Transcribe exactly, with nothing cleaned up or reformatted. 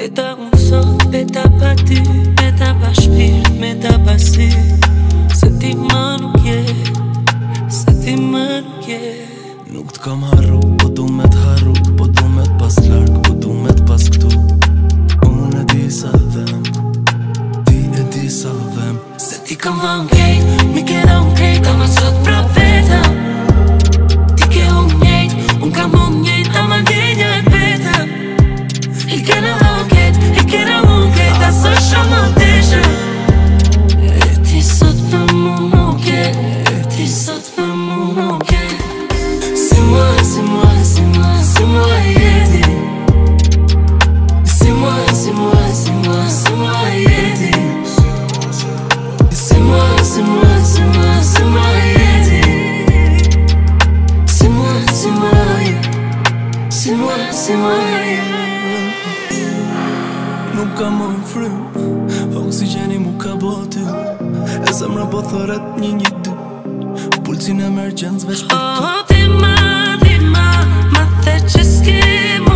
Beta unë sot, beta pa ty, beta pa shpirt, beta pa si. Se ti më nuk je, se ti më nuk je. Nuk t'kam harru, po du me t'harru, po du me t'pas larg, po du me t'pas këtu. Unë e di sa dhem, ti e di sa dhem. Se ti kam vën kejt, mi ke dhën krejt, ama sot pra vetëm. Ti ke unë njejt, unë kam unë njejt, ama ndjenja e vetëm. I kena dhën kejt, i kena unë krejt, aso shumë të deshëm. E ti sot për mu nuk je, e ti sot për mu nuk je. Si moi, si moi, si moi, si moi jeti. Si moi, si moi, si moi, si moi jeti. Si moi, si moi, si moi, si moi jeti. Si moi, si moi, si moi, si moi jeti. Nuk ka më në frym, oksigeni mu ka boty. E zemra po thoret një një dy, pulsin emergjens veç për ty. Oh, ti ma, ti ma, ma the që s'ki